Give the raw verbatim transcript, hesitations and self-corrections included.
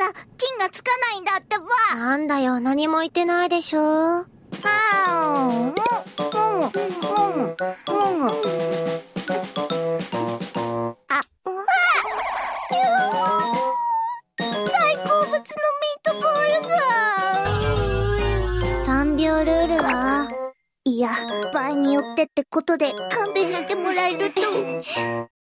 ら金がつかないんだってば。 なんだよ、何も言ってないでしょ。 はーん、もぐ、もぐ、もぐ、もぐ。あ、うわゆー大好物のミートボールが。 さんびょうルールは？ いや、場合によってってことで勘弁してもらえると。